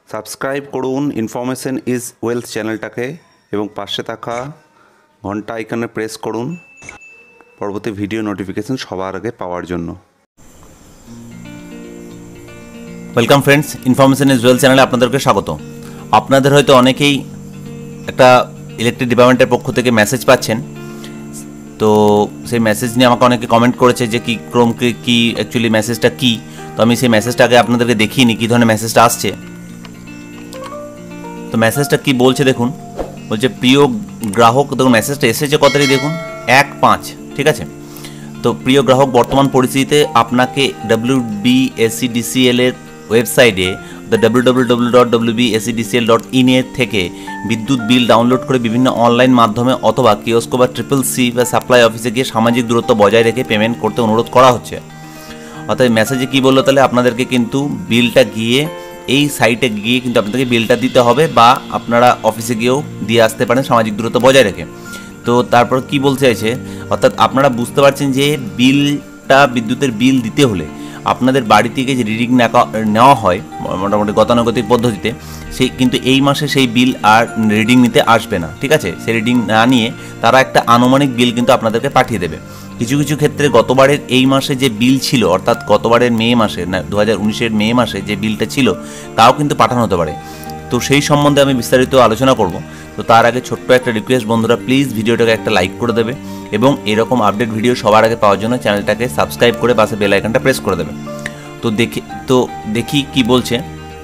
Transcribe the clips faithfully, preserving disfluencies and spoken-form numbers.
Subscribe করুন information is wealth চ্যানেলটাকে এবং পাশে থাকা ঘন্টা আইকনে প্রেস করুন পরবর্তী ভিডিও নোটিফিকেশন সবার আগে পাওয়ার জন্য। Welcome friends, information is wealth চ্যানেলে আপনাদেরকে স্বাগত। আপনাদের হয়তো অনেকেই একটা ইলেকট্রিক ডিপার্টমেন্টের পক্ষ থেকে মেসেজ পাচ্ছেন, তো সেই মেসেজ নিয়ে আমাকে অনেকে কমেন্ট করেছে যে কি ক্রোম কি অ্যাকচুয়ালি মেসেজটা কী। তো আমি সেই মেসেজটা আগে আপনাদেরকে দেখিয়ে নিই কী ধরনের মেসেজটা আসছে। তো মেসেজটা কি বলছে দেখুন, বলছে প্রিয় গ্রাহক, দেখুন মেসেজটা এসেছে কত তারিখ দেখুন, এক পাঁচ, ঠিক আছে। তো প্রিয় গ্রাহক, বর্তমান পরিস্থিতিতে আপনাকে ডব্লিউবিএসসিডিসিএল এর ওয়েবসাইটে W W W dot WBSCDCL dot in এর থেকে বিদ্যুৎ বিল ডাউনলোড করে বিভিন্ন অনলাইন মাধ্যমে অথবা কিওস্কো বা ট্রিপল সি বা সাপ্লাই অফিসে গিয়ে সামাজিক দূরত্ব বজায় রেখে পেমেন্ট করতে অনুরোধ করা হচ্ছে। অর্থাৎ মেসেজে কী বললো, তাহলে আপনাদেরকে কিন্তু বিলটা গিয়ে এই সাইটে গিয়ে কিন্তু আপনাদেরকে বিলটা দিতে হবে বা আপনারা অফিসে গিয়েও দিয়ে আসতে পারেন সামাজিক দূরত্ব বজায় রেখে। তো তারপর কি বলতে চাইছে, অর্থাৎ আপনারা বুঝতে পারছেন যে বিলটা বিদ্যুতের বিল দিতে হলে আপনাদের বাড়ি থেকে যে রিডিং নেওয়া হয় মোটামুটি গতানুগতিক পদ্ধতিতে, সেই কিন্তু এই মাসে সেই বিল আর রিডিং নিতে আসবে না, ঠিক আছে। সেই রিডিং না নিয়ে তারা একটা আনুমানিক বিল কিন্তু আপনাদেরকে পাঠিয়ে দেবে। কিছু কিছু ক্ষেত্রে গতবারের এই মাসে যে বিল ছিল, অর্থাৎ গতবারের মে মাসে না দু হাজার উনিশের মে মাসে যে বিলটা ছিল তাও কিন্তু পাঠানো হতে পারে। তো সেই সম্বন্ধে আমি বিস্তারিত আলোচনা করব। তো তার আগে ছোট্ট একটা রিকোয়েস্ট, বন্ধুরা প্লিজ ভিডিওটাকে একটা লাইক করে দেবে এবং এরকম আপডেট ভিডিও সবার আগে পাওয়ার জন্য চ্যানেলটাকে সাবস্ক্রাইব করে পাশে বেল আইকনটা প্রেস করে দেবে। তো দেখি তো দেখি কি বলছে।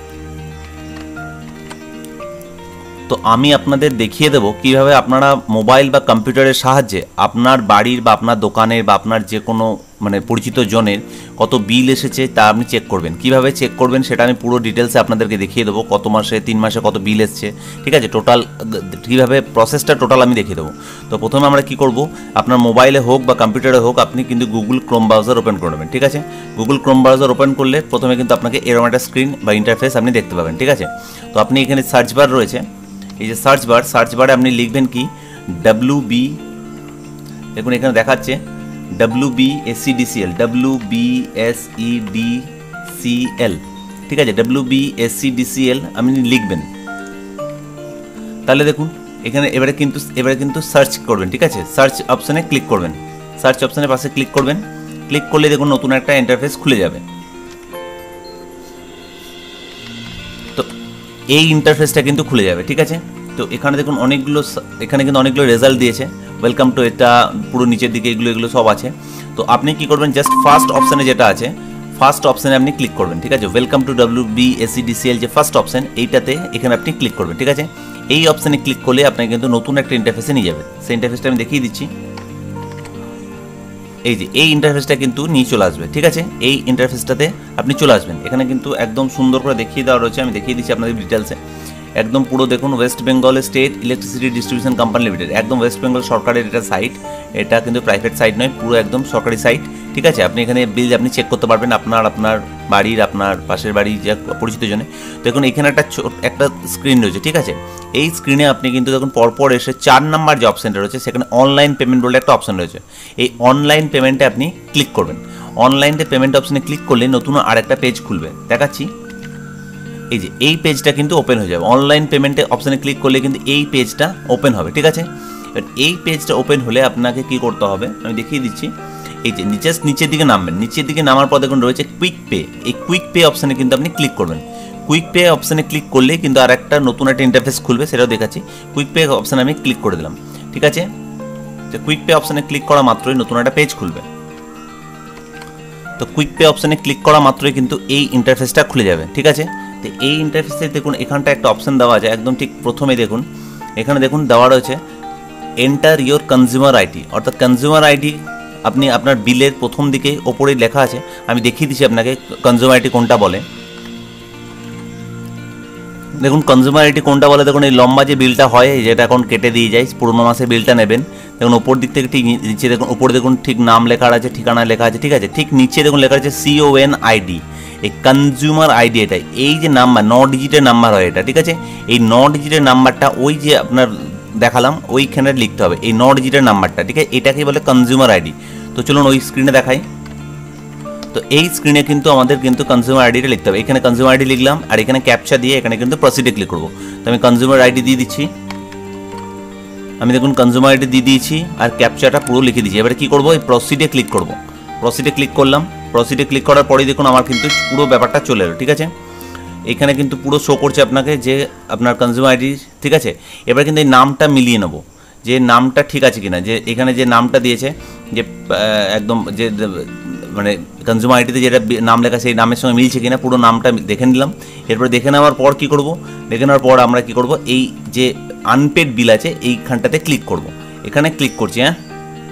তো আমি আপনাদের দেখিয়ে দেবো কীভাবে আপনারা মোবাইল বা কম্পিউটারের সাহায্যে আপনার বাড়ির বা আপনার দোকানের বা আপনার যে কোনো মানে পরিচিত জনের কত বিল এসেছে তা আপনি চেক করবেন। কিভাবে চেক করবেন সেটা আমি পুরো ডিটেলসে আপনাদেরকে দেখিয়ে দেবো, কত মাসে তিন মাসে কত বিল এসছে, ঠিক আছে। টোটাল কীভাবে প্রসেসটা টোটাল আমি দেখিয়ে দেবো। তো প্রথমে আমরা কি করব, আপনার মোবাইলে হোক বা কম্পিউটারে হোক আপনি কিন্তু গুগল ক্রোম ব্রাউজার ওপেন করে নেবেন, ঠিক আছে। গুগল ক্রোম ব্রাউজার ওপেন করলে প্রথমে কিন্তু আপনাকে এরকম একটা স্ক্রিন বা ইন্টারফেস আপনি দেখতে পাবেন, ঠিক আছে। তো আপনি এখানে সার্চ বার রয়েছে, এই যে সার্চ বার, সার্চ বারে আপনি লিখবেন কি ডাব্লিউ বি, দেখুন এখানে দেখাচ্ছে W B S C D C L, W B S E D C L, ঠিক আছে। W B S C D C L আপনি লিখবেন, তাহলে দেখুন এখানে এবারে কিন্তু এবারে কিন্তু সার্চ করবেন, ঠিক আছে। সার্চ অপশানে ক্লিক করবেন, সার্চ অপশানের পাশে ক্লিক করবেন। ক্লিক করলে দেখুন নতুন একটা ইন্টারফেস খুলে যাবে। তো এই ইন্টারফেসটা কিন্তু খুলে যাবে, ঠিক আছে। তো এখানে দেখুন অনেকগুলো এখানে কিন্তু অনেকগুলো রেজাল্ট দিয়েছে, ওয়েলকাম টু, এটা পুরো নিচের দিকে এগুলো এগুলো সব আছে। তো আপনি কি করবেন, জাস্ট ফার্স্ট অপশানে যেটা আছে ফার্স্ট অপশানে আপনি ক্লিক করবেন, ঠিক আছে। Welcome to W B S C D C L যে ফার্স্ট অপশান, এইটাতে এখানে আপনি ক্লিক করবেন, ঠিক আছে। এই অপশানে ক্লিক করলে আপনাকে কিন্তু নতুন একটা ইন্টারফেসে নিয়ে যাবে। সেই ইন্টারফেসটা আমি দেখিয়ে দিচ্ছি, এই যে এই ইন্টারফেসটা কিন্তু নিয়ে চলে আসবে, ঠিক আছে। এই ইন্টারফেসটাতে আপনি চলে আসবেন। এখানে কিন্তু একদম সুন্দর করে দেখিয়ে দেওয়া রয়েছে, আমি দেখিয়ে দিচ্ছি আপনাদের ডিটেলসে একদম পুরো। দেখুন West Bengal state electricity distribution company limited, একদম ওয়েস্ট বেঙ্গল সরকারের এটা সাইট, এটা কিন্তু প্রাইভেট সাইট নয়, পুরো একদম সরকারি সাইট, ঠিক আছে। আপনি এখানে বিল আপনি চেক করতে পারবেন আপনার আপনার বাড়ির, আপনার পাশের বাড়ি যে পরিচিত জনে। তো দেখুন এখানে একটা একটা স্ক্রিন রয়েছে, ঠিক আছে। এই স্ক্রিনে আপনি কিন্তু দেখুন পরপর এসে চার নাম্বার যে অপশানটা রয়েছে সেখানে অনলাইন পেমেন্ট বলে একটা অপশান রয়েছে। এই অনলাইন পেমেন্টে আপনি ক্লিক করবেন। অনলাইনে পেমেন্ট অপশানে ক্লিক করলে নতুন আরেকটা পেজ খুলবে, দেখাচ্ছি। এই যে এই পেজটা কিন্তু ওপেন হয়ে যাবে। অনলাইন পেমেন্টে অপশানে ক্লিক করলে কিন্তু এই পেজটা ওপেন হবে, ঠিক আছে। এই পেজটা ওপেন হলে আপনাকে কি করতে হবে আমি দেখিয়ে দিচ্ছি। এই যে নিচে নিচের দিকে নামবেন, নিচের দিকে নামার পর দেখুন রয়েছে কুইক পে। এই কুইক পে অপশানে কিন্তু আপনি ক্লিক করবেন। কুইক পে অপশানে ক্লিক করলে কিন্তু আর একটা নতুন একটা ইন্টারফেস খুলবে, সেটাও দেখাচ্ছি। কুইক পে অপশানে আমি ক্লিক করে দিলাম, ঠিক আছে। তো কুইক পে অপশানে ক্লিক করা মাত্রই নতুন একটা পেজ খুলবে। তো কুইক পে অপশানে ক্লিক করা মাত্রই কিন্তু এই ইন্টারফেসটা খুলে যাবে, ঠিক আছে। তো এই ইন্টারফেসে দেখুন এখানটা একটা অপশান দেওয়া আছে, একদম ঠিক প্রথমে দেখুন এখানে দেখুন দেওয়া রয়েছে এন্টার ইয়োর কনজিউমার আইডি, অর্থাৎ কনজিউমার আইডি আপনি আপনার বিলের প্রথম দিকে ওপরেই লেখা আছে। আমি দেখিয়ে দিচ্ছি আপনাকে কনজিউমার আইডি কোনটা বলে। দেখুন কনজিউমার আইডি কোনটা বলে, দেখুন এই লম্বা যে বিলটা হয় যেটা এখন কেটে দিয়ে যায়, পুরোনো মাসে বিলটা নেবেন, দেখুন ওপর দিক থেকে ঠিক নিচে দেখুন ওপরে দেখুন ঠিক নাম লেখা আছে, ঠিকানা লেখা আছে, ঠিক আছে। ঠিক নিচে দেখুন লেখা আছে সিওএন আইডি, এই কনজিউমার আইডি, এটা এই যে নাম্বার ন ডিজিটের নাম্বার হয় এটা, ঠিক আছে। এই ন ডিজিটের নাম্বারটা ওই যে আপনার দেখালাম ওইখানে লিখতে হবে, এই ন ডিজিটের নাম্বারটা, ঠিক আছে। এটাকেই বলে কনজিউমার আইডি। তো চলুন ওই স্ক্রিনে দেখাই। তো এই স্ক্রিনে কিন্তু আমাদের কিন্তু কনজিউমার আইডিটা লিখতে হবে। এখানে কনজিউমার আইডি লিখলাম আর এখানে ক্যাপচা দিয়ে এখানে কিন্তু প্রসিডে ক্লিক করবো। তো আমি কনজিউমার আইডি দিয়ে দিচ্ছি, আমি দেখুন কনজিউমার আইডি দিয়ে দিয়েছি আর ক্যাপচাটা পুরো লিখে দিয়েছি। এবারে কী করবো, এই প্রসিডে ক্লিক করবো। প্রসিডে ক্লিক করলাম, প্রসিডে ক্লিক করার পরেই দেখুন আমার কিন্তু পুরো ব্যাপারটা চলে এলো, ঠিক আছে। এখানে কিন্তু পুরো শো করছে আপনাকে যে আপনার কনজিউমার আইডি, ঠিক আছে। এবার কিন্তু এই নামটা মিলিয়ে নেবো যে নামটা ঠিক আছে কিনা, যে এখানে যে নামটা দিয়েছে যে একদম যে মানে কনজিউমার আইডিতে যেটা নাম লেখা সেই নামের সঙ্গে মিলছে কিনা পুরো নামটা দেখে নিলাম। এরপর দেখে নেওয়ার পর কী করব, দেখে নেওয়ার পর আমরা কী করব, এই যে আনপেড বিল আছে এইখানটাতে ক্লিক করব। এখানে ক্লিক করছি, হ্যাঁ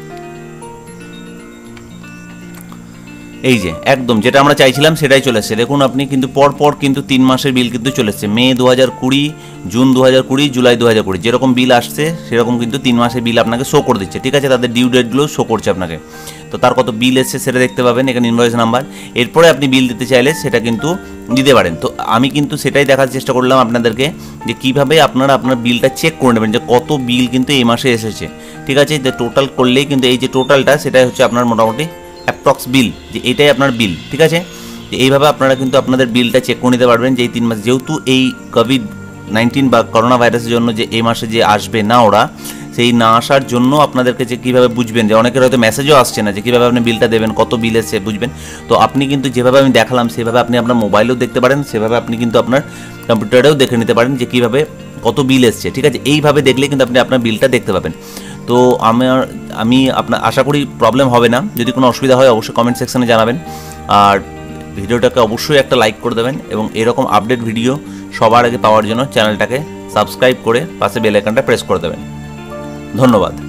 এই যে একদম যেটা আমরা চাইছিলাম সেটাই চলে এসছে। দেখুন আপনি কিন্তু পর পর কিন্তু তিন মাসের বিল কিন্তু চলে এসছে, মে দু হাজার কুড়ি, জুন দু হাজার কুড়ি, জুলাই দু হাজার কুড়ি, যেরকম বিল আসছে সেরকম কিন্তু তিন মাসের বিল আপনাকে শো করে দিচ্ছে, ঠিক আছে। তাদের ডিউ ডেটগুলো শো করছে আপনাকে। তো তার কত বিল এসছে সেটা দেখতে পাবেন এখানে ইনভয়েস নাম্বার। এরপরে আপনি বিল দিতে চাইলে সেটা কিন্তু দিতে পারেন। তো আমি কিন্তু সেটাই দেখার চেষ্টা করলাম আপনাদেরকে যে কীভাবে আপনারা আপনার বিলটা চেক করে নেবেন যে কত বিল কিন্তু এই মাসে এসেছে, ঠিক আছে। যে টোটাল করলেই কিন্তু এই যে টোটালটা সেটাই হচ্ছে আপনার মোটামুটি অ্যাপ্রক্স বিল, যে এটাই আপনার বিল, ঠিক আছে। এইভাবে আপনারা কিন্তু আপনাদের বিলটা চেক করে নিতে পারবেন যে এই তিন মাস, যেহেতু এই কোভিড নাইন্টিন বা করোনা ভাইরাসের জন্য যে এই মাসে যে আসবে না ওরা, সেই না আসার জন্য আপনাদেরকে যে কীভাবে বুঝবেন, যে অনেকের হয়তো মেসেজও আসছে না যে কীভাবে আপনি বিলটা দেবেন, কত বিল এসে বুঝবেন। তো আপনি কিন্তু যেভাবে আমি দেখালাম সেভাবে আপনি আপনার মোবাইলেও দেখতে পারেন, সেভাবে আপনি কিন্তু আপনার কম্পিউটারেও দেখে নিতে পারেন যে কীভাবে কত বিল এসছে, ঠিক আছে। এইভাবে দেখলে কিন্তু আপনি আপনার বিলটা দেখতে পাবেন। তো আমার আমি আপনার আশা করি প্রবলেম হবে না। যদি কোনো অসুবিধা হয় অবশ্যই কমেন্ট সেকশনে জানাবেন, আর ভিডিওটাকে অবশ্যই একটা লাইক করে দেবেন এবং এরকম আপডেট ভিডিও সবার আগে পাওয়ার জন্য চ্যানেলটাকে সাবস্ক্রাইব করে পাশে বেল আইকনটা প্রেস করে দেবেন। ধন্যবাদ।